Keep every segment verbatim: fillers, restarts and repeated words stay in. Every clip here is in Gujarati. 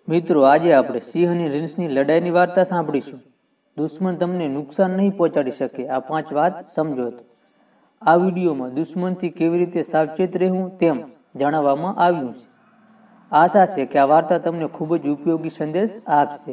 મિત્રો, આજે આપણે સિંહ અને રીંછની લડાઈની વાર્તા સાંભળીશું. દુશ્મન તમને નુકસાન નહીં પહોંચાડી શકે, આ પાંચ વાત સમજો. આ વિડીયોમાં દુશ્મનથી કેવી રીતે સાવચેત રહેવું તેમ જણાવવામાં આવ્યું છે. આશા છે કે આ વાર્તા તમને ખૂબ જ ઉપયોગી સંદેશ આપશે.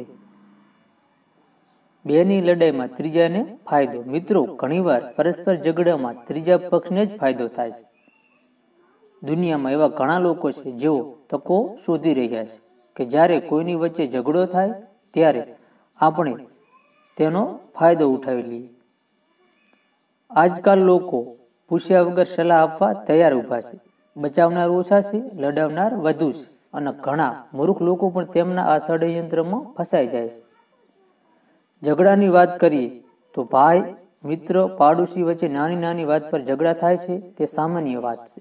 બેની લડાઈમાં ત્રીજાને ફાયદો. મિત્રો, ઘણીવાર પરસ્પર ઝઘડામાં ત્રીજા પક્ષને જ ફાયદો થાય છે. દુનિયામાં એવા ઘણા લોકો છે જેઓ તકો શોધી રહ્યા છે કે જ્યારે કોઈની વચ્ચે ઝઘડો થાય ત્યારે આપણે તેનો ફાયદો ઉઠાવી લઈએ. આજકાલ લોકો પૂછ્યા વગર સલાહ આપવા તૈયાર ઊભા છે. બચાવનાર ઓછા છે, લડાવનાર વધુ છે, અને ઘણા મૂર્ખ લોકો પણ તેમના આ ષડયંત્રમાં ફસાઈ જાય છે. ઝઘડાની વાત કરીએ તો ભાઈ, મિત્ર, પાડોશી વચ્ચે નાની નાની વાત પર ઝઘડા થાય છે તે સામાન્ય વાત છે.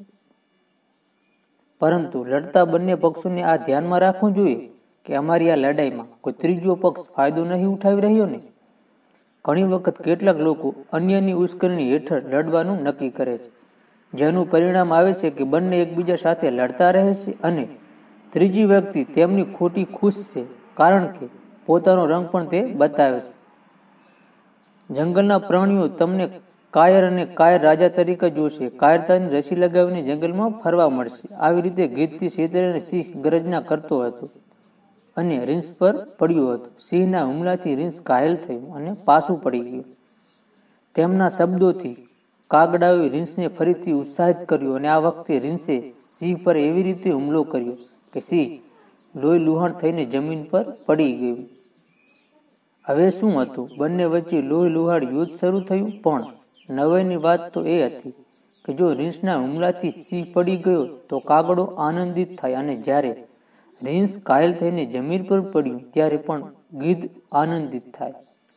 પરંતુ લડતા બંને પક્ષોને આ ધ્યાનમાં રાખવું જોઈએ કે અમારી આ લડાઈમાં કોઈ ત્રીજો પક્ષ ફાયદો નહીં ઉઠાવી રહ્યો ને. ઘણી વખત કેટલાક લોકો અન્યની ઉશ્કેરણી હેઠળ લડવાનું નક્કી કરે છે, જેનું પરિણામ આવે છે કે બંને એકબીજા સાથે લડતા રહે છે અને ત્રીજી વ્યક્તિ તેમની ખોટી ખુશ છે કારણ કે પોતાનો રંગ પણ તે બતાવે છે. જંગલના પ્રાણીઓ તમને કાયર અને કાયર રાજા તરીકે જોશે. કાયરતાની રસી લગાવીને જંગલમાં ફરવા મળશે. આવી રીતે ગીતથી છેતરીને સિંહ ગર્જના કરતો હતો અને રીંછ પર પડ્યો હતો. સિંહના હુમલાથી રીંછ ઘાયલ થયું અને પાછું પડી ગયું. તેમના શબ્દોથી કાગડાઓએ રીંછને ફરીથી ઉત્સાહિત કર્યો અને આ વખતે રીંછે સિંહ પર એવી રીતે હુમલો કર્યો કે સિંહ લોહી લુહાણ થઈને જમીન પર પડી ગયું. હવે શું હતું? બંને વચ્ચે લોહી લુહાણ યુદ્ધ શરૂ થયું. પણ નવાઈની વાત તો એ હતી કે જો રીંછના હુમલાથી સિંહ પડી ગયો તો કાગડો આનંદિત થાય અને જ્યારે રીંછ ઘાયલ થઈને જમીન પર પડ્યું ત્યારે પણ ગીધ આનંદિત થાય.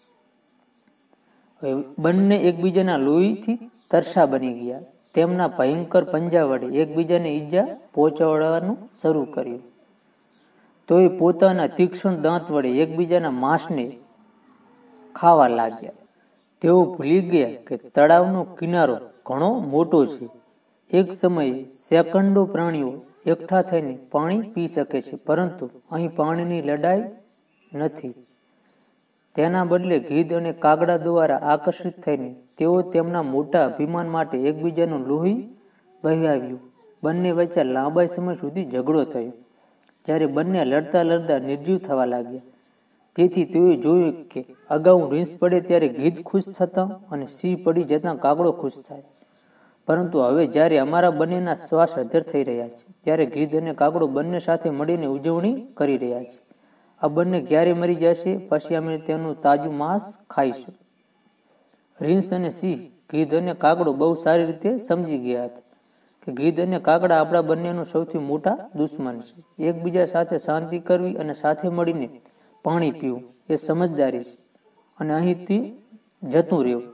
બંને એકબીજાના લોહીથી તરસા બની ગયા. તેમના ભયંકર પંજા વડે એકબીજાને ઈજા પહોંચાડવાનું શરૂ કર્યું. તો એ પોતાના તીક્ષ્ણ દાંત વડે એકબીજાના માંસને ખાવા લાગ્યા. તેઓ ભૂલી ગયા કે તળાવનો કિનારો ઘણો મોટો છે. એક સમયે સેંકડો પ્રાણીઓ એકઠા થઈને પાણી પી શકે છે, પરંતુ અહીં પાણીની લડાઈ નથી. તેના બદલે ગીધ અને કાગડા દ્વારા આકર્ષિત થઈને તેઓ તેમના મોટા અભિમાન માટે એકબીજાનું લોહી વહેવાવ્યું. બંને વચ્ચે લાંબા સમય સુધી ઝઘડો થયો, જ્યારે બંને લડતા લડતા નિર્જીવ થવા લાગ્યા. તેથી તેઓએ જોયું કે અગાઉ રીંછ પડે ત્યારે ગીધ ખુશ થતા અને સિંહ પડી જતાં કાગડો ખુશ થાય. પરંતુ હવે જ્યારે અમારા બંનેના શ્વાસ અધ્ધર થઈ રહ્યા છે ત્યારે ગીધ અને કાગડો બંને સાથે મળીને ઉજવણી કરી રહ્યા છે. આ બંને ક્યારે મરી જશે પછી અમે તેનું તાજું માંસ ખાઈશું. રીંછ અને સિંહ, ગીધ અને કાગડો બહુ સારી રીતે સમજી ગયા હતા કે ગીધ અને કાગડા આપણા બંનેનો સૌથી મોટા દુશ્મન છે. એકબીજા સાથે શાંતિ કરવી અને સાથે મળીને પાણી પીવું એ સમજદારી છે અને અહીંથી જતું રહેવું.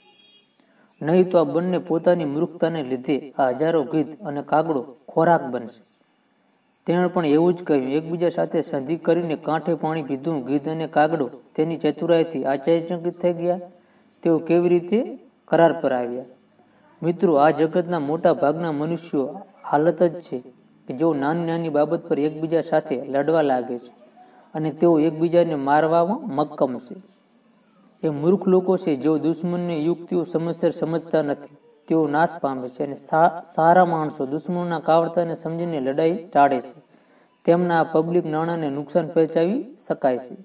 નહીં તો આ બંને પોતાની મૂર્ખતાને લીધે આ હજારો ગીધ અને કાગડો ખોરાક બનશે. તેણે પણ એવું જ કહ્યું. એકબીજા સાથે સંધિ કરીને કાંઠે પાણી પીધું. ગીધ અને કાગડો તેની ચતુરાઈથી આશ્ચર્યચકિત થઈ ગયા. તેઓ કેવી રીતે કરાર પર આવ્યા? મિત્રો, આ જગતના મોટા ભાગના મનુષ્યો હાલત જ છે કે જેઓ નાની નાની બાબત પર એકબીજા સાથે લડવા લાગે છે અને તેઓ એકબીજાને મારવામાં મક્કમ છે. એ મૂર્ખ લોકો છે જેઓ દુશ્મનની યુક્તિઓ સમયસર સમજતા નથી. તેઓ નાશ પામે છે અને સારા માણસો દુશ્મનોના કાવડતાને સમજીને લડાઈ ટાળે છે. તેમના પબ્લિક નાણાંને નુકસાન પહોંચાડી શકાય છે.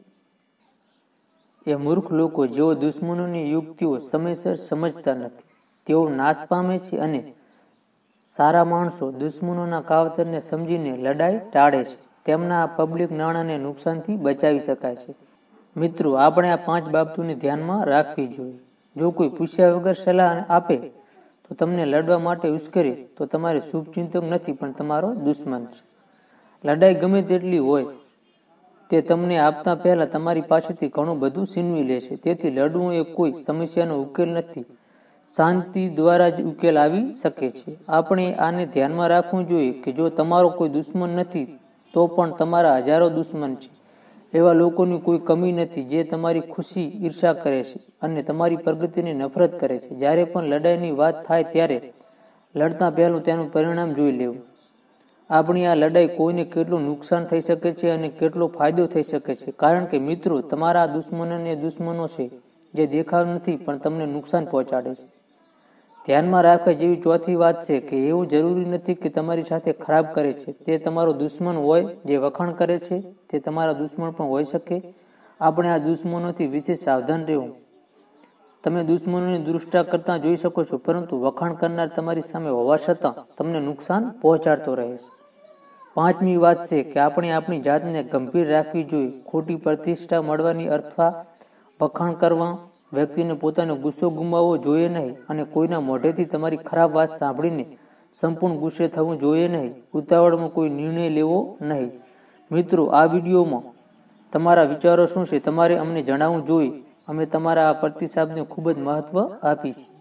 એ મૂર્ખ લોકો જેઓ દુશ્મનોની યુક્તિઓ સમયસર સમજતા નથી. તેઓ નાશ પામે છે અને સારા માણસો દુશ્મનોના કાવતરને સમજીને લડાઈ ટાળે છે. તેમના પબ્લિક નાણાંને નુકસાનથી બચાવી શકાય છે. મિત્રો, આપણે આ પાંચ બાબતોને ધ્યાનમાં રાખવી જોઈએ. જો કોઈ પૂછ્યા વગર સલાહ આપે તો તમને લડવા માટે ઉશ્કેરે તો તમારે શુભચિંતક નથી પણ તમારો દુશ્મન છે. લડાઈ ગમે તેટલી હોય તે તમને આપતા પહેલા તમારી પાસેથી ઘણું બધું છીનવી લે છે. તેથી લડવું એ કોઈ સમસ્યાનો ઉકેલ નથી. શાંતિ દ્વારા જ ઉકેલ આવી શકે છે. આપણે આને ધ્યાનમાં રાખવું જોઈએ કે જો તમારો કોઈ દુશ્મન નથી તો પણ તમારા હજારો દુશ્મન છે. એવા લોકોની કોઈ કમી નથી જે તમારી ખુશી ઈર્ષા કરે છે અને તમારી પ્રગતિની નફરત કરે છે. જ્યારે પણ લડાઈની વાત થાય ત્યારે લડતા પહેલું તેનું પરિણામ જોઈ લેવું. આપણી આ લડાઈ કોઈને કેટલું નુકસાન થઈ શકે છે અને કેટલો ફાયદો થઈ શકે છે, કારણ કે મિત્રો તમારા દુશ્મનોને દુશ્મનો છે જે દેખાવ નથી પણ તમને નુકસાન પહોંચાડે છે. ધ્યાનમાં રાખવા જેવી ચોથી વાત છે કે એવું જરૂરી નથી કે તમારી સાથે ખરાબ કરે છે તે તમારો દુશ્મન હોય. જે વખાણ કરે છે તે તમારા દુશ્મન પણ હોઈ શકે. આપણે આ દુશ્મનોથી વિશેષ સાવધાન રહેવું. તમે દુશ્મનોની દૃષ્ટા કરતા જોઈ શકો છો, પરંતુ વખાણ કરનાર તમારી સામે હોવા છતાં તમને નુકસાન પહોંચાડતો રહે છે. પાંચમી વાત છે કે આપણે આપણી જાતને ગંભીર રાખવી જોઈએ. ખોટી પ્રતિષ્ઠા મળવાની અથવા વખાણ કરવા વ્યક્તિને પોતાનો ગુસ્સો ગુમાવવો જોઈએ નહીં અને કોઈના મોઢેથી તમારી ખરાબ વાત સાંભળીને સંપૂર્ણ ગુસ્સે થવું જોઈએ નહીં. ઉતાવળમાં કોઈ નિર્ણય લેવો નહીં. મિત્રો, આ વિડીયોમાં તમારા વિચારો શું છે તમારે અમને જણાવવું જોઈએ. અમે તમારા આ પ્રતિસાદને ખૂબ જ મહત્વ આપીશું.